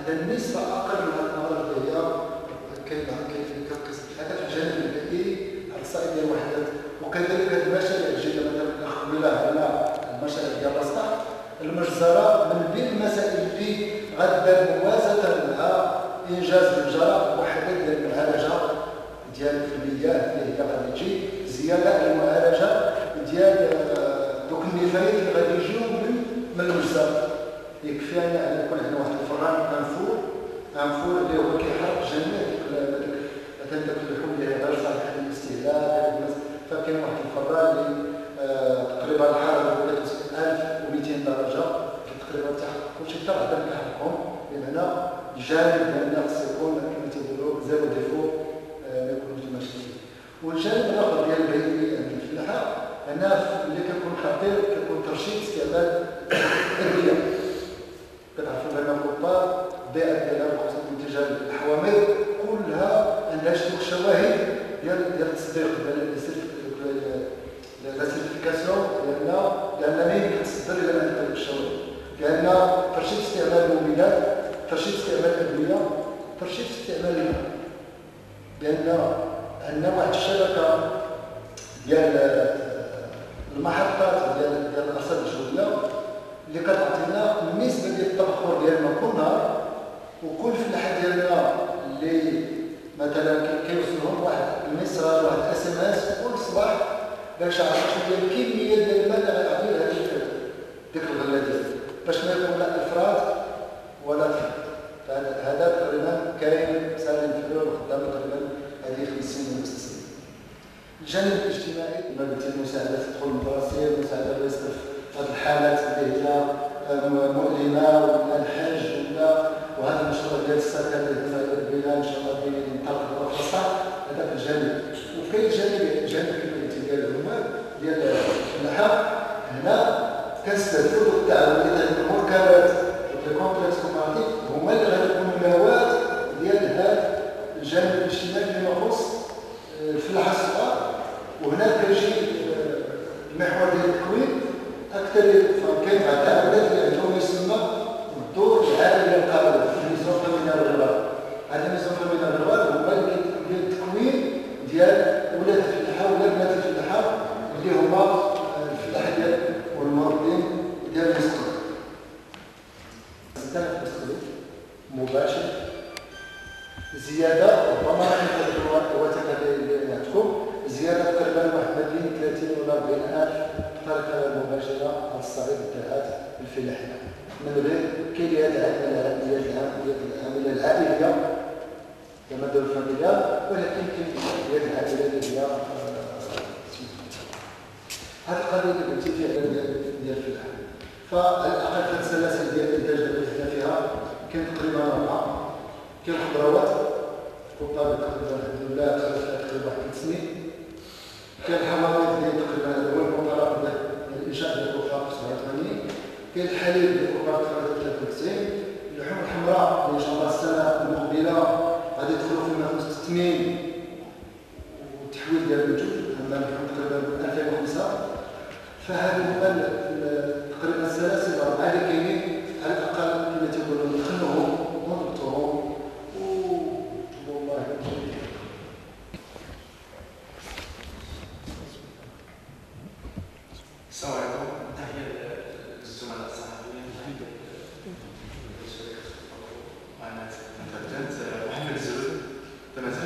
النسبه اقل من الامراض اللي هي كتقيس هذا في الجانب البيئي على الصعيد ديال الوحدات. وكذلك هذه المشاريع الجديده مثلا الاخ ميلاه هنا المشاريع ديال الاسطح المجزره من بين المسائل اللي غدار موازنه مع انجاز المجزره وحدات ديال المعالجه ديال المياه اللي هي غادي تجي زياده على المعالجه ديال دوك النفايات اللي غادي يجيو من المجزره. يكفي ان يكون عندنا واحد الفران انفور اللي هو كيحرق جميع مثلا داك اللحوم اللي هي غير صالحه للاستهلاك. فكاين واحد الفران اللي تقريبا الحراره ديالها 1200 درجه تقريبا تحرق كلشي حتى غدا كيحرقهم. بمعنى الجانب ديالنا خصو يكون كما تيقولوا زيرو ديفو ما يكونش مشكل. والجانب الاخر ديال البيئي عند الفلاحه هنا اللي كيكون خطير كيكون ترشيد استعمال الادويه. كتعرفوا بان الكبار البيئه ديالها خصوصا منتجات الحوامض كلها عندها شي شواهد ديال التصديق ديال السيرتيفيكاسيون لان ما يمكن تصدر الا ما عندك الشواهد. لان ترشيد استعمال المبيدات، ترشيد استعمال الادويه، ترشيد استعمال الماء. لان عندنا واحد الشبكه ديال المحطات ديال الارصاد الجويه اللي كتعطينا النسبه ديال التبخر ديالنا كل نهار. وكل فلاحه ديالنا اللي مثلا كيوصلهم واحد الميساج واحد اس ام اس كل صباح باش يعرف شنو هي الكميه ديال الماء اللي غيعطي لها ديك الغله ديالو باش ما يكون لا افراط ولا تفريط. فهذا تقريبا كاين سالم في الدول وخدام تقريبا هذه 50 سنه. الجانب الاجتماعي كما قلت المساعده تدخل المدرسيه، المساعده باش هذه الحالات اللي هي مؤلمه ولا الحاج وهذا المشروع ديال السكن اللي هنا البناء ان شاء الله بينطلق خاصه هذاك الجانب. وكاين جانب كما قلت ديال العمال ديال الفلاحه هنا كنستهدفوا التعاونيات المركبات الكومبلكس كومبارتيف هما اللي غيكونوا النواه ديال هذا الجانب الاجتماعي اللي يخص الفلاحه الصغار. وهنا كيجي المحور ديال التكوين اكثر. فكاين بعض العائلات اللي عندهم يسمى الدور العائلي القابل في الميزون فاميليال الغربال. هذا الميزون فاميليال الغربال هو ديال التكوين ديال ولاد الفلاحه ولا بنات الفلاحه اللي هما الفلاحه ديال والمربين ديال المستقبل. استهداف المستقبل مباشر زياده ربما الوثيقه اللي عندكم زياده تقريبا واحد ما بين 30 ولا 40 الف بطريقه مباشره على الصعيد ديال الفلاحه من غير كاين العمليه العائليه كما دار الفاميليا، ولكن كاين العائله اللي هي هذه القضيه اللي قلتي فيها ديال الفلاحه. فعلى الاقل ثلاث سلاسل ديال الانتاج اللي حنا فيها كاين تقريبا 4. كاين الخضروات كوبا تقريبا الحمد لله تقريبا 1 سنين. كاين الحمامات ديال تقريبا هذا هو المنطلق ديال الانشاء ديال كوبا 87. كاين الحليب ديال كوبا 93. اللحوم الحمراء اللي ان شاء الله السنه المقبله غادي يدخلوا فيما يخص التثمين والتحويل ديال المنتوج اللحوم تقريبا 2005. فهذه هما تقريبا السلاسل 4 اللي كاينين على الاقل كما تيقولوا نخلوهم ونضبطوهم والله. السلام عليكم. تحيه للزملاء الصحفيين. انا محمد الزرود تمازال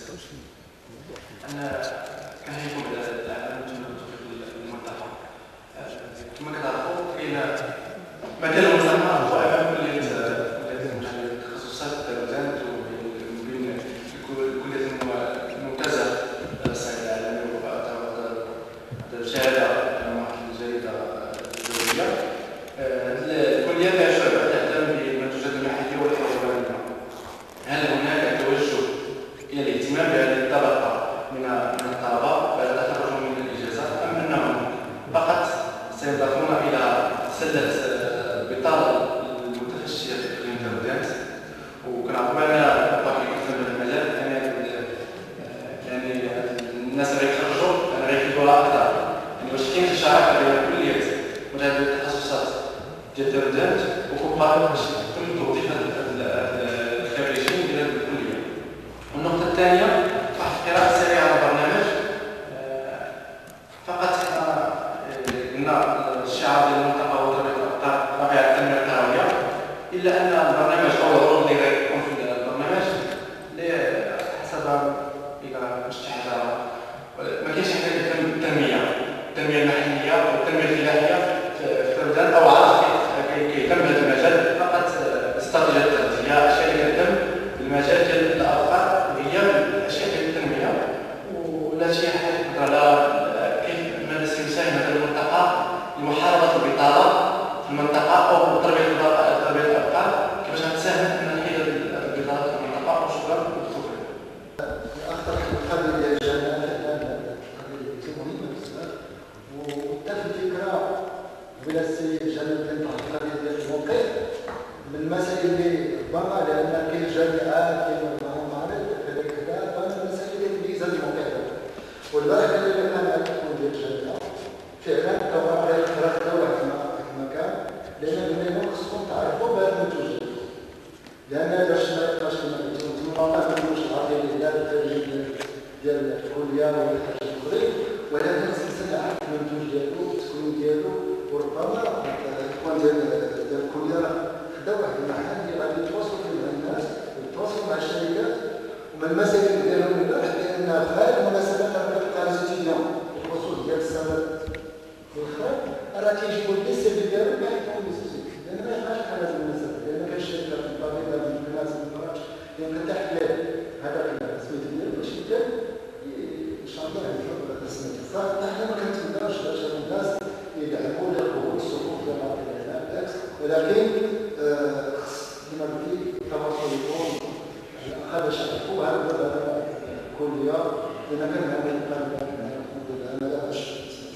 انا كنحييكم على الاعمال والتوفيق للمنطقه. كما كتعرفوا كاين مجال المنظمه هو امام كليه التخصصات التلوثات وبين الكليات الممتازه على الصعيد العالمي وهذا الشهاده الجيده الدوليه. الكليه فيها شعبه تهتم بالمنتوجات المحليه والحيوانيه. هل هناك توجه الى الاهتمام بهذه الطبقه من الطلبه بعد تخرجهم من الاجازات ام انهم فقط سينضافون الى سله بطاله المتفشيه في اقليم تردات؟ وكنعرفوا بان الطبقه كيفهم هذا المجال يعني الناس اللي يخرجوا غيفيدوها اكثر. يعني واش كاين شي شراكه بين الكليات وهذه التخصصات ديال تردات وكبار باش تكون توظيف هذه الا ان البرنامج او العروض اللي غيكون في البرنامج اللي حسب الى شي حاجه ما كاينش حاجه كتهم التنميه المحليه والتنميه الفلاحيه في البلدان او عارف كيهتم بهذا المجال فقط استراتيجيات التغذيه اشياء اللي كتهم المجال ديال الافكار هي الاشياء ديال التنميه ولا شي حاجه على كيف ماذا سيساهم هذا المنطقه لمحاربه البطاله في المنطقه او تربيه الابقار كيفاش غتساهم في نحيد البطاله في المنطقه وشكرا وتوفيق. اكثر القضيه ديال الجامعات الان القضيه مهمه بزاف وحتى في الفكره بلا السيد جلال بن القضيه ديال الموقع من المسائل اللي ربما لان كاين جامعات كاين معارض كذلك كذا فمن المسائل اللي تميز هذا الموقع والبارح كان لنا الكون ديال الجامعه فعلا توقع خرجت واحد المكان لان بما خصكم تعرفوا بهذا المنتوج لان باش ما يبقاش كما قلتوا انتم ما كنقولوش العطيه ديال التدريب ديال الكليه ولا حاجه اخرى ولكن خصنا نعرف المنتوج ديالو التكوين ديالو وربما الاخوان ديال الكليه خداو واحد المحل اللي غادي يتواصلوا فيه مع الناس ويتواصلوا مع الشركات ومن المسائل اللي داروا البارح لان في هذه المناسبات كتلقى ليزيتيديون بالخصوص ديال السنوات والخير راه تيجيبوا السيرفي ديالهم كاع يكون ليزيتيديون لان ما يبقاش بحال هذه المناسبات لان كاين شركات في الطبيب هذه الناس من الفرنسا يمكن تحت هذاك السميت ديالو باش يبدا ان شاء الله يجرب هذا السميت فحنا ما كنتمناوش باش الناس يدعموا لقبول الصفوف ديال العطيه بالعكس ولكن كما قلت التواصل يكون هذا شرفوا هذا الكليه لان كان هذا الطالبات انا لا باش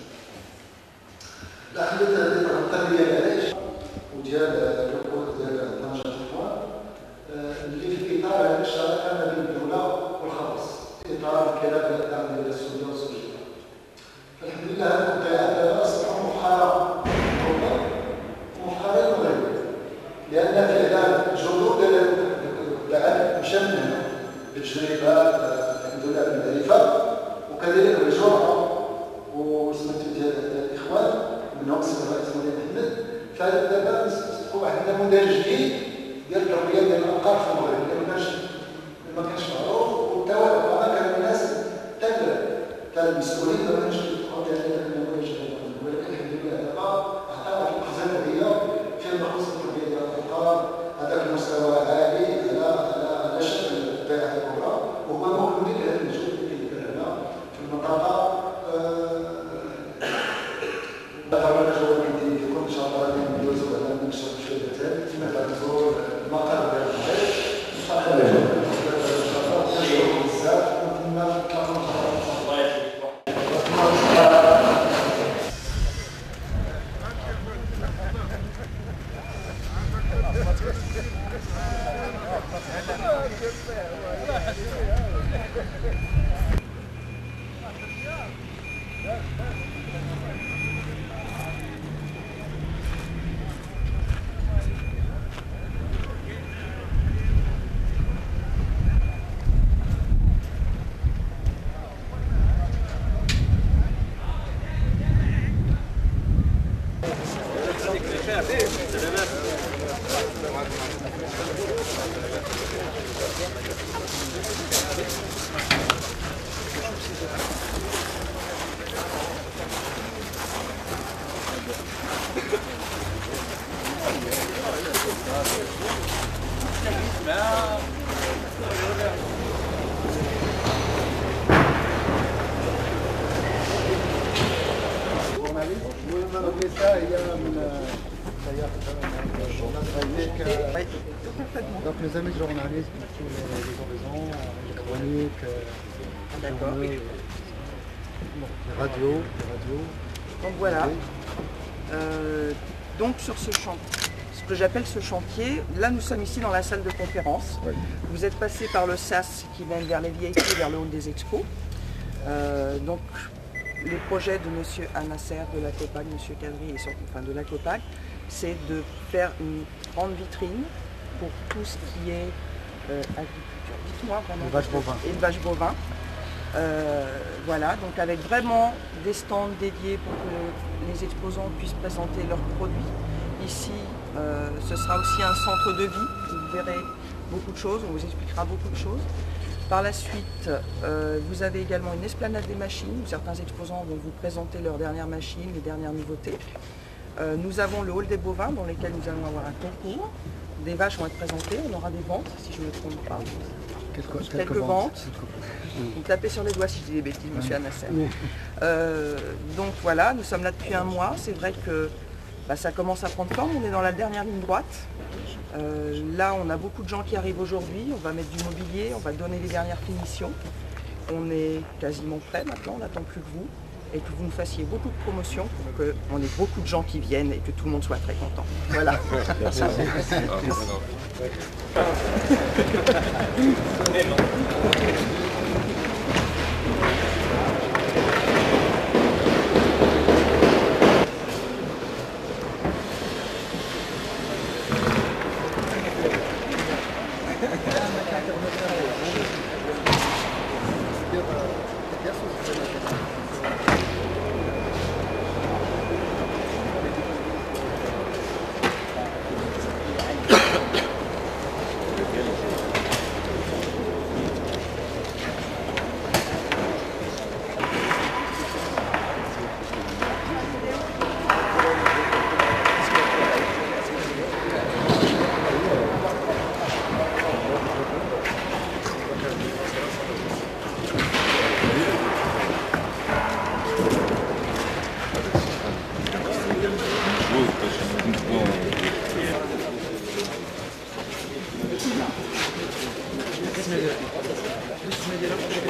الاحداث اللي التربيه العلاج وديال الركود ديال طنجه الاخوان اللي في اطار هذا الشراكه ما بين الدوله والخاص في اطار الكلاب ديال السعوديه والسعوديه الحمد لله هذه القطاعات اصبحوا محاربه ومحاربه مغربيه لان فعلا جذور ديال القطاعات مشى من هنا بالتجربه الحمد لله المعرفه وكذلك بالجرعه وسميتو ديال الاخوان منهم سي الرئيس مولاي محمد فدابا نصبحوا واحد النموذج جديد ديال التربيه ديال الابقار في المغرب اللي ما كانش معروف وحتى ربما كان الناس حتى المسؤولين ما كانوش يدخلوا في هذا النموذج ولكن الحمد لله دابا عطاو واحد القفزه نوعيه فيما يخص التربيه ديال الابقار هذاك المستوى عالي على شكل البيئه الكبرى وهو مكمل لهذا المجهود اللي كيدير هنا في المنطقه طبعا الجواب كيدير لكم ان شاء الله غادي ندوزو على نكشف شويه ثاني كما تعرفوا المقر ديال الحج ان شاء الله بزاف ونتمنى نتلاقاو الله يحفظك Donc nos amis journalistes pour tous les horizons, les chroniques, les radios. Donc voilà. Donc sur ce chantier, ce que j'appelle ce chantier, là nous sommes ici dans la salle de conférence. Ouais. Vous êtes passé par le SAS qui mène vers les VIP, vers le hall des expos. Donc les projets de M. Anasser de la COPAC, M. Kadri et surtout de la COPAC, c'est de faire une grande vitrine pour tout ce qui est agriculture. Dites-moi vraiment. Élevage bovin. Voilà, donc avec vraiment des stands dédiés pour que les exposants puissent présenter leurs produits. Ici, Ce sera aussi un centre de vie, vous verrez beaucoup de choses, on vous expliquera beaucoup de choses. Par la suite, vous avez également une esplanade des machines où certains exposants vont vous présenter leurs dernières machines, les dernières nouveautés. Nous avons le hall des bovins dans lequel nous allons avoir un concours. Des vaches vont être présentées, on aura des ventes, si je ne me trompe pas. Quelques ventes. Vous tapez sur les doigts si je dis des bêtises, monsieur Anasser. Donc voilà, nous sommes là depuis un mois. C'est vrai que ça commence à prendre forme, on est dans la dernière ligne droite. Là, on a beaucoup de gens qui arrivent aujourd'hui, on va mettre du mobilier, on va donner les dernières finitions. On est quasiment prêt maintenant, on n'attend plus que vous. Et que vous nous fassiez beaucoup de promotions pour qu'on ait beaucoup de gens qui viennent et que tout le monde soit très content. Voilà. Merci. بسم الله